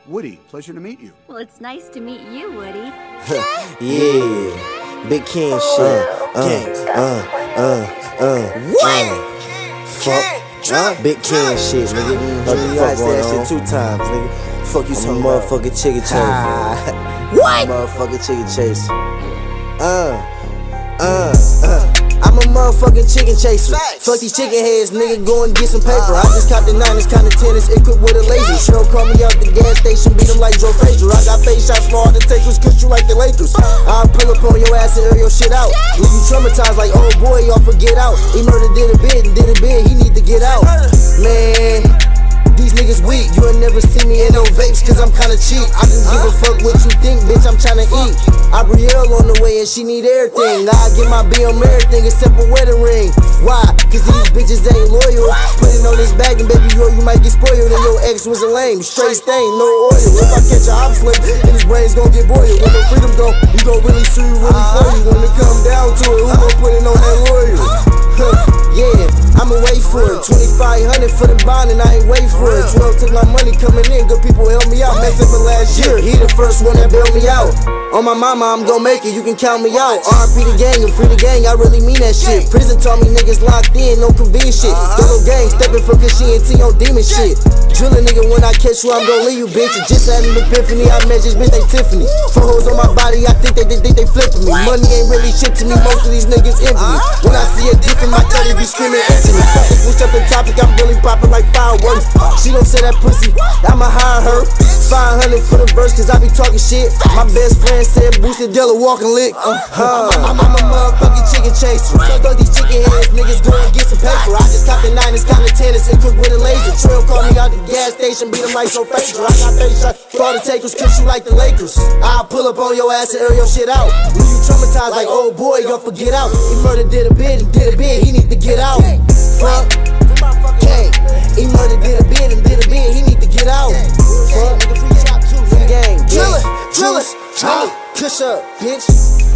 Woody, pleasure to meet you. Well, it's nice to meet you, Woody. Yeah, Big Ken shit. Fuck, Big Ken shit, nigga. Fuck that shit 2 times, nigga. Fuck you, some motherfucking chicken chase. What? Motherfucking chicken chase. I'm a motherfucking chicken chaser. Fuck these chicken heads, nigga, go and get some paper. I just caught the 9, it's kinda tennis, equipped with a laser. Cheryl call me out the gas station, beat him like Joe Frazier. I got face shots for all the takers, kiss you like the Lakers. I'll pull up on your ass and air your shit out. Leave you traumatized like, oh boy, y'all forget out. He murdered, did a bid, and did a bid, he need to get out. Man, these niggas weak, you ain't never see me in no vapes, cause I'm kinda cheap. I don't give a fuck what you think, bitch, I'm tryna eat. Abrielle on the way and she need everything. I get my BM everything except a wedding ring. Why? Cause these bitches ain't loyal. Putting on this bag and baby girl, you might get spoiled. And your ex was a lame, straight stain, no oil. If I catch a hop slip, then his brain's gon' get boiled. When the freedom go, you gon' really sue you, really for you. When it come down to it, who gon' put it on that lawyer? Yeah, I'ma wait for it. 2,500 for the bond and I ain't wait for it. 12 took my money coming in, good people help me out. Messed up for last year, he the first one that bailed me out. On my mama, I'm gon' make it, you can count me out. RP the gang and free the gang, I really mean that shit. Prison taught me niggas locked in, no convenience shit. Double gang, stepping for cause she ain't T on demon shit. Drill a nigga when I catch you, I'm gon' leave you, bitch. Just had an epiphany, I met this bitch, they Tiffany. 4 hoes on my body, I think they flipping me. Money ain't really shit to me, most of these niggas envy me. When I see a dick in my 30, be screaming empty me. Switch up the topic, I'm really popping like fireworks. She don't say that pussy, I'ma hire her. 500 for the verse, cause I be talking shit. My best friend said boosted Della walking lick. I'm a motherfucking chicken chaser. Fuck these chicken heads, niggas go and get some paper. I just caught the 9, it's kinda tennis, equipped with a laser. Trail called me out the gas station, beat him like Joe Frazier. I got face shots for all the takers, kiss you like the Lakers. I'll pull up on your ass and air your shit out. Leave you traumatized like, oh boy, y'all forget out. He murdered, did a bid, and did a bid, he need to get out. Fuck, gang. He murdered, did a bid, and did a bid, he need to get out. Fuck, free gang, drill it, kush up, bitch.